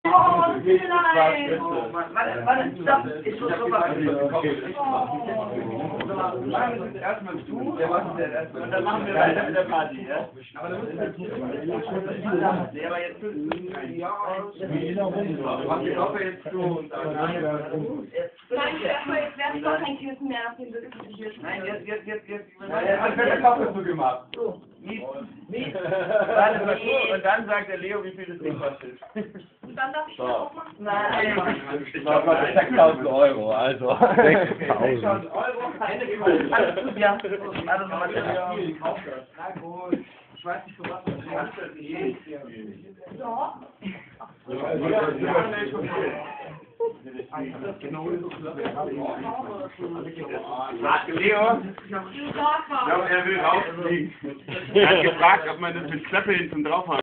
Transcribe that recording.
nein! Warte, stopp! Ich muss rüber. Erstmal du, und dann machen wir weiter mit der Party, ja? Aber dann müssen wir jetzt Nein, jetzt wäre es doch kein Kissen mehr auf dem Sitz. Nein, jetzt. Als wäre der Kopf dazu gemacht. So. Und dann sagt der Leo, wie viel das Ding kostet. Und dann darf ich das auch machen? Nein. Ich glaube, 6.000 Euro, also. 6.000 Euro? Alles gut, ja. Alles nochmal. Na gut. Ich weiß nicht, für was das geht. Ja. Leo, ich glaube, er will rausfliegen. Er hat gefragt, ob man das mit Klappe hinten drauf hat.